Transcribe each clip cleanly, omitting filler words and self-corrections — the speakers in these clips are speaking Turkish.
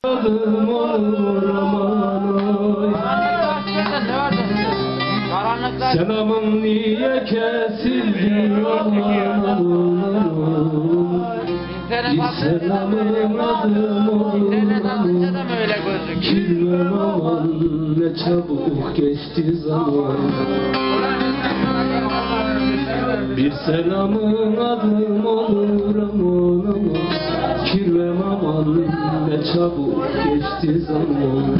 Adım olur aman oy. Selamım niye kesildi aman oy. Bir selamın adım olur aman. Kirvem aman ne çabuk geçti zaman. Bir selamın adım olur aman aman. Kirvem aman ne çabuk geçti zaman.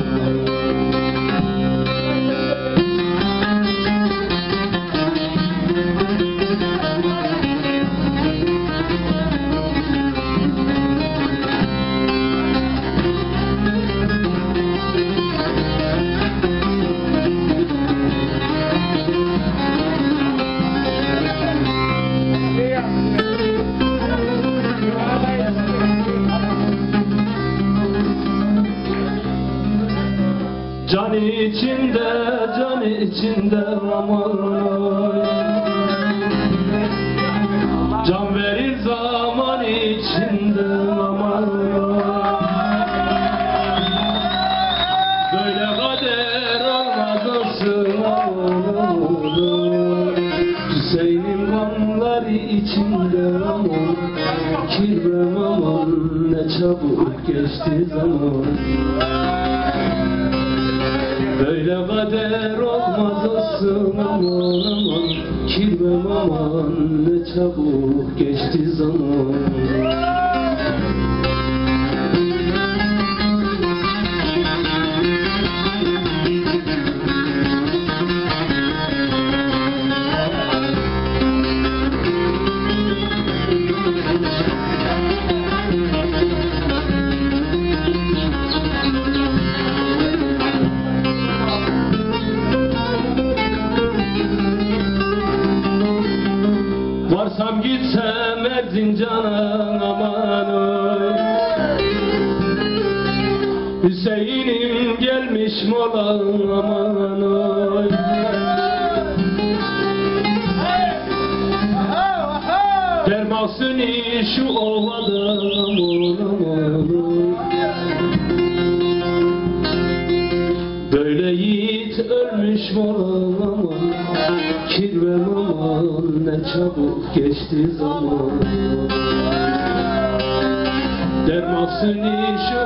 Can içinde aman oy. Can verir zaman içinde aman oy. Böyle kader olmaz olsun aman oy. Hüseyin'in kanları içinde aman. Kirvem aman ne çabuk geçti zaman. Böyle kader olmaz olsun aman aman. Kirvem aman ne çabuk geçti zaman. Varsam gitsem Erzincan'a aman oy. Hüseyin'im gelmiş mola aman oy. Dermasını şu ovada aman aman oy. Böyle yiğit ölmüş mola aman. Kirvem aman ne çabuk geçti zaman. Dermasını şu